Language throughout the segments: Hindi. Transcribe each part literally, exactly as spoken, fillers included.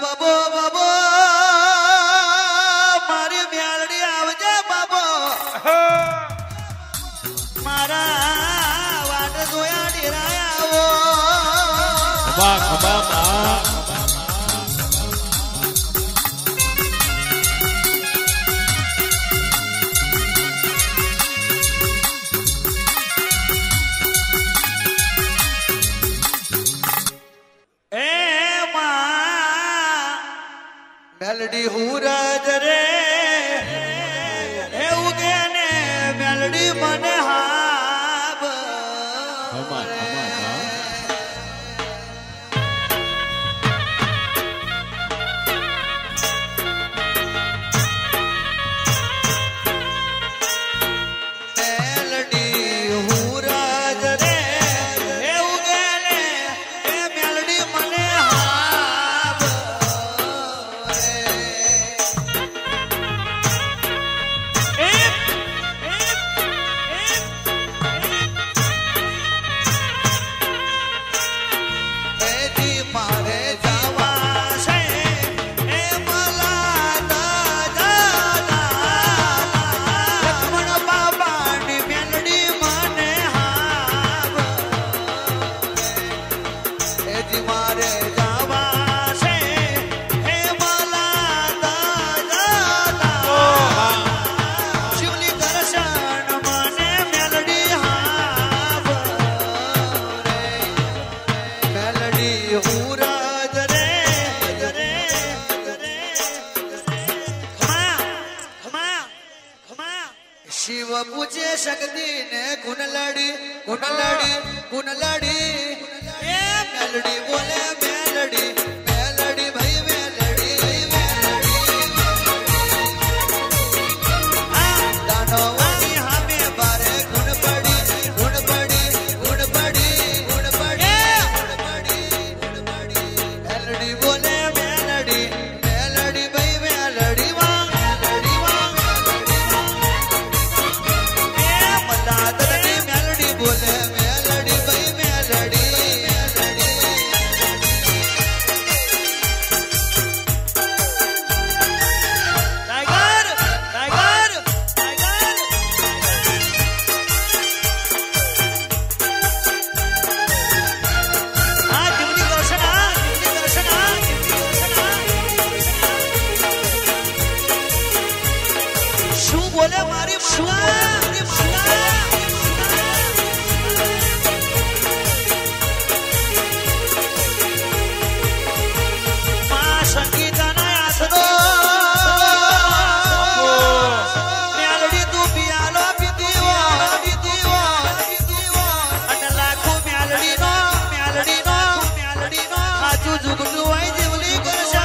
बाबो बाबो मारी म्यालडी आवजे बाबो मारा वाट जोया डेराया आवो खबा खबा मा मेलडी हुरज रे हे उगे ने मेलडी मने हाब खमा खमा मा मेलडी हुरज रे हे उगे ने हे मेलडी मने हाब शिव पूजे शक्ति ने कुनलड़ी कुनलड़ी कुनलड़ी ए मेलडी बोले मेलडी मेलडी भाई मेलडी मेलडी दानवानी हमें बारे गुण पड़ी गुण पड़ी गुण पड़ी गुण पड़ी गुण पड़ी गुण पड़ी मेलडी बोले मेलडी मेलडी भाई मेलडी वांग मेलडी वांग मेलडी बोले मेलडी भाई Meldi Meldi tiger tiger tiger आ जिमनी दर्शन आ जिमनी दर्शन आ जिमनी दर्शन आ शू बोले मारी शू मारी माला संगीताना आसनो मेलडी तू पियालो पिदीवो पिदीवो पिदीवो अन लाखो मेलडी नो मेलडी नो मेलडी नो हाजू जुगनू आई जीवली करशा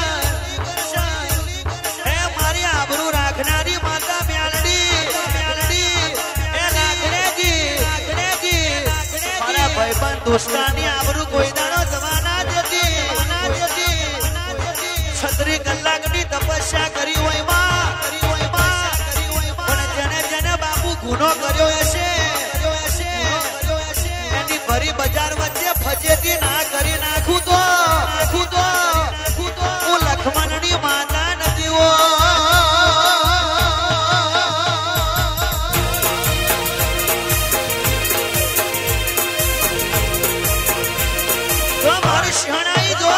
हे मारी आबरू राखनारी माता मेलडी मेलडी ए लाखणेजी लाखणेजी मारा भाईबंद दोस्तानी आबरू कोई दानो जमाना देती जमाना देती छतरी कलाकनी तपस्या करी होय માં કરી હોય માં કરી હોય માં પણ જેને જેને બાપુ ગુનો કર્યો હશે કર્યો હશે કર્યો હશે એની ભરી બજાર વચ્ચે ફજેતી ના કરી નાખું તો નાખું તો નાખું તો હું લખમણની માતા નથી હો તો મારી શરણાઈ જો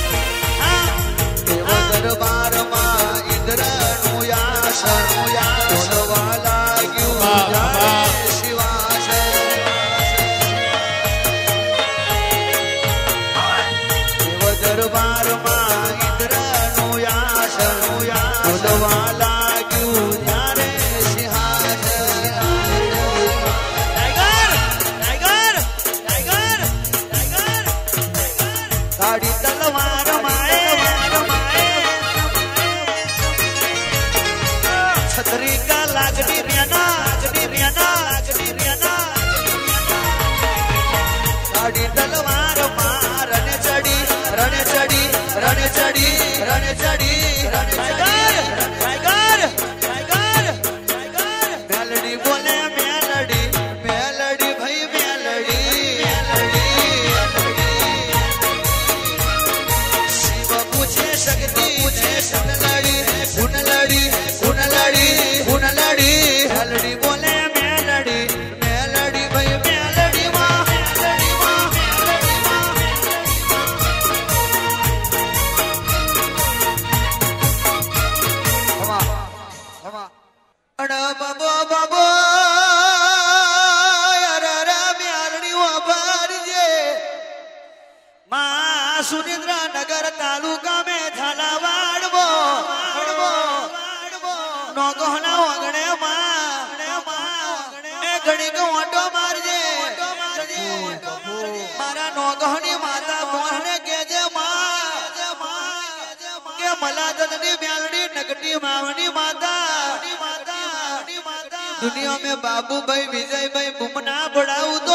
दरबार मा इंद्र नु याश नु याश सुरेंद्रनगर तालुका में झालावाड़ वो नौगोना वगड़े ए घड़ी को ऑटो मार जे मारा नौगोनी माता मोहने के जे के मला ददनी ब्यालड़ी नगटी मावनी माता दुनिया में बाबू भाई विजय भाई मुमना बढ़ाऊ दो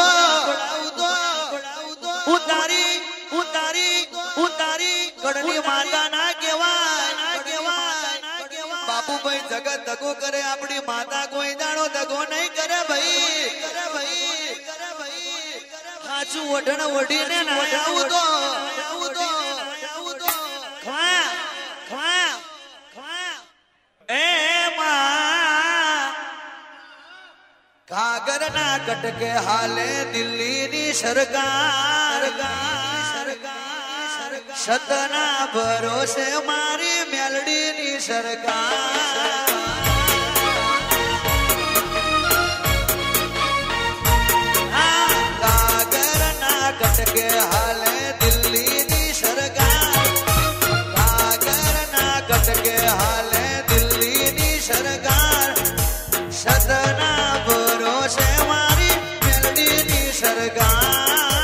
उतारी उतारी उतारी गढ़नी माता ना केवाय ना केवाय बाबू भाई जगत दगो करे अपनी माता कोई दाणो दगो नहीं करे भाई करे भाई करे भाई हाचू वढण वढीने ना आऊ दो आऊ दो आऊ दो खवा खवा खवा ए मां कागर ना कटके हाले दिल्ली नी सरकार सतना भरोसे मारी मेलडी नी सरकार कागर ना कटके हाले दिल्ली नी सरकार कागर ना कटके हाले दिल्ली नी सरकार सतना भरोसे मारी मेलडी नी सरकार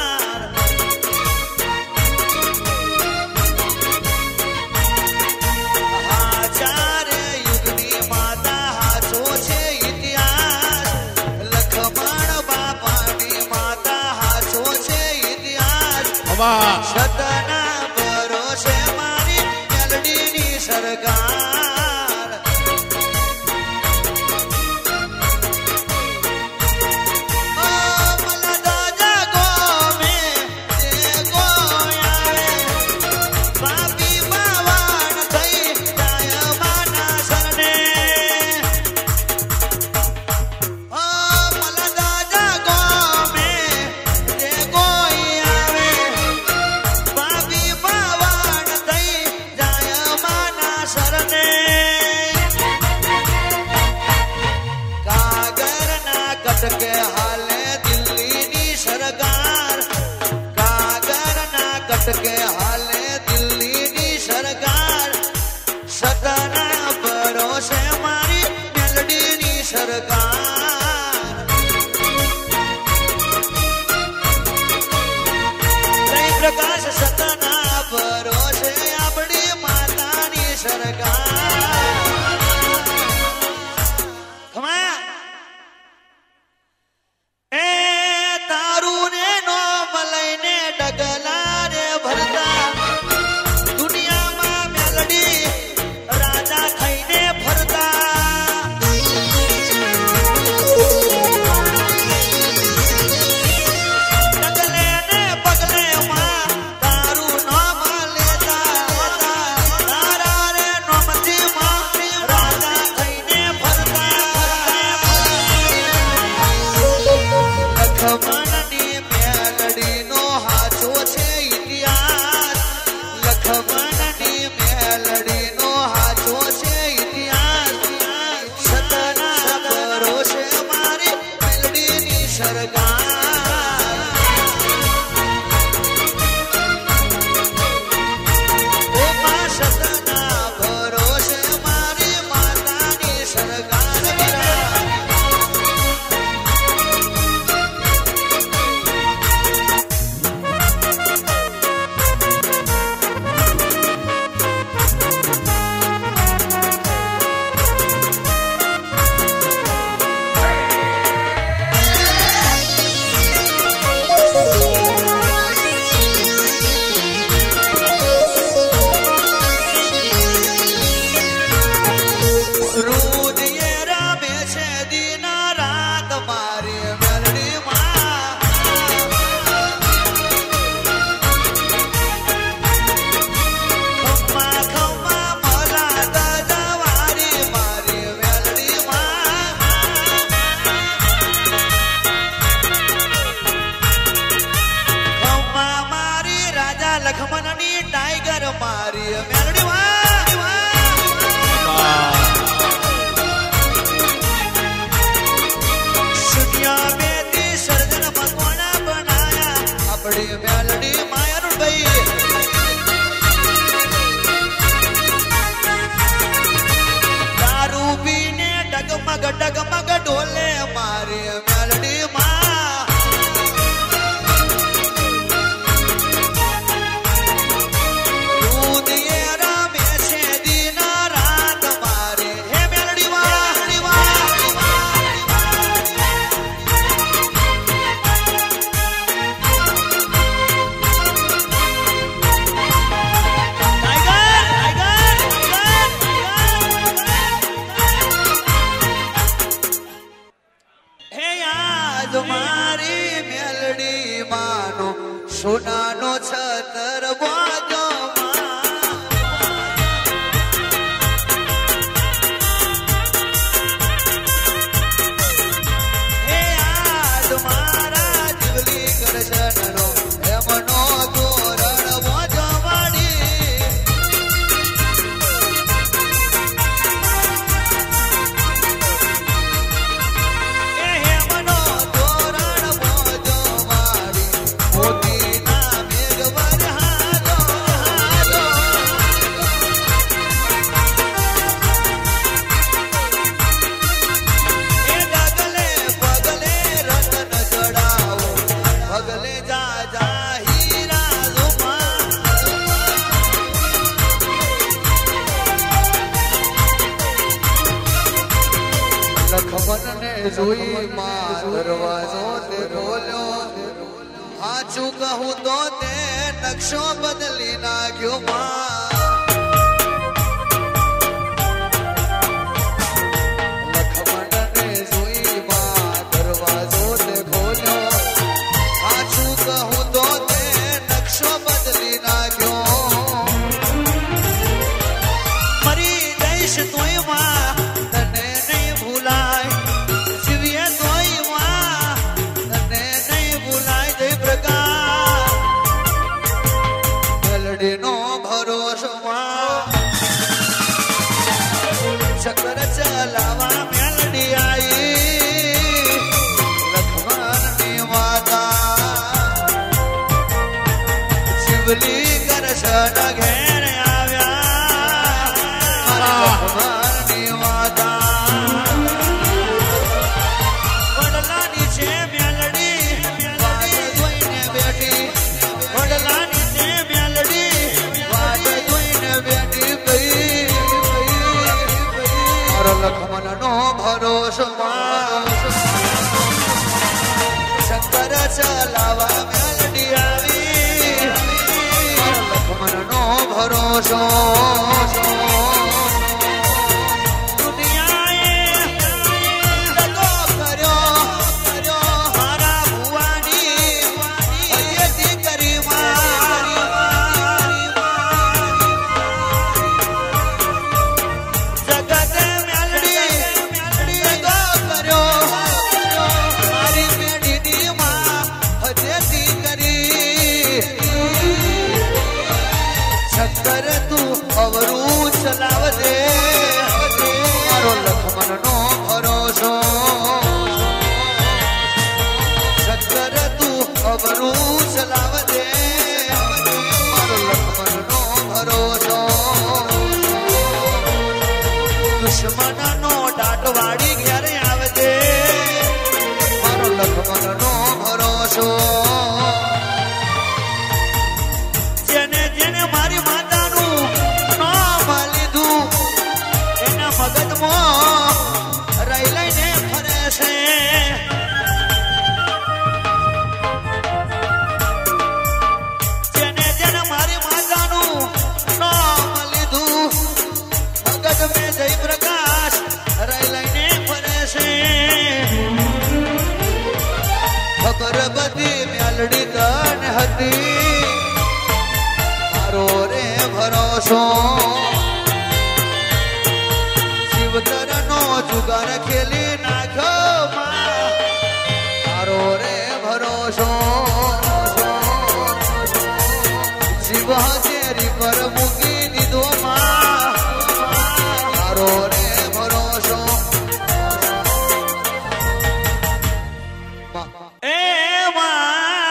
सतना भरोसे मारी मेलडी नी सरकार ओ मलदा जागो में देखो आवे बापी बावान थई जाय माना सरने ओ मलदा जागो में देखो के हाले दिल्ली नी सरकार कागर ना कटके हाले दिल्ली नी सरकार सतना भरोसे मारी मेलडी नी सरकार जय प्रकाश सतना भरोसे अपनी माता नी सरकार तुम्हारी मेलडी मानो सोनानो छतर बाजो हे आज मारा जीवली करशननो एमनो तोरण बाजो वाड़ी लखमन ने जोई मां दरवाजो ते खोलो हाचू कहूं तो ते नक्शो बदली नाख्यो मां लखमन ने जोई मां दरवाजो ते खोलो हाचू कहूं तो ते नक्शो बदली नाख्यो मरी देश तोय मां चक्कर चलावा मेलडी आई लखमन ने माता शिवली करशन घेर आव्या लखमन ने माता वडला नीचे मेलडी वाट जोईने बेटी वडला नीचे मेलडी वाट जोईने बेटी गई लखमन नो भरोसो शंकर चलावा मेलडी आवी लखमन नो भरोसो दुनियाए लगो कर्यो कर्यो मारा भुवानी हरियती करी कर तू अवरू चलाव दे मारो लखमन नो भरोसो शक्कर तू अवरू चलाव दे मारो लखमन नो भरोसो दुश्मन नो डाटवाड़ी घेर आव दे मारो लखमन नो भरोसो जेने जेने मारी मगज मो रही लईने फरे से जेने जेने मारी मातानु नाम लीधु मगज में जय प्रकाश रही लईने फरे से खबर बदी मेलडी कन हती मारो रे भरोसो जुगार खेली नाखो मारो रे भरोसो शिव तेरी पर मुकी दीदो मारो रे भरोसो ए मां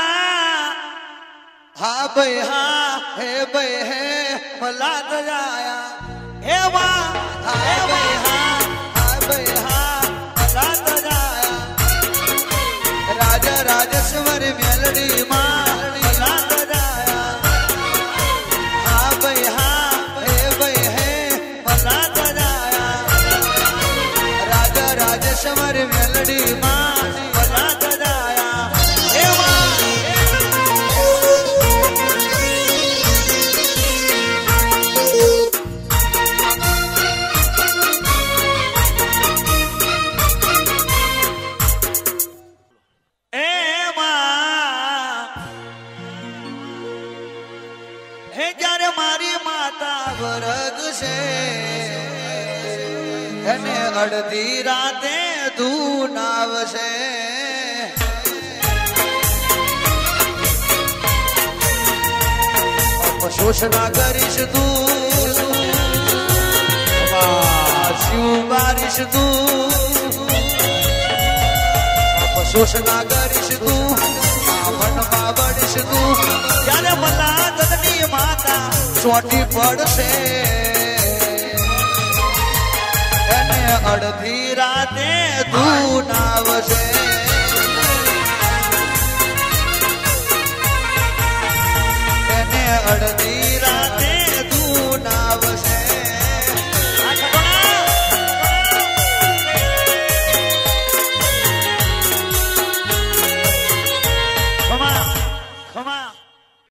हा भाई हा हे भाई है मला दया हे मां हे भाई हा राजा राजेश्वर मेलडी मां जाया हाँ भाई हाँ हे भाई है मला जाया राजा राजेश्वर मेलडी मां जाया हे આવશે એને અડધી રાતે ધૂન આવશે શોષના કરીશ તું શિવ બારીશ તું શોષના કરીશ તું મનમાં બળીશ તું ત્યારે મલા જગની માતા ચોટી પડશે એને અડધી રાતે ધૂન આવશે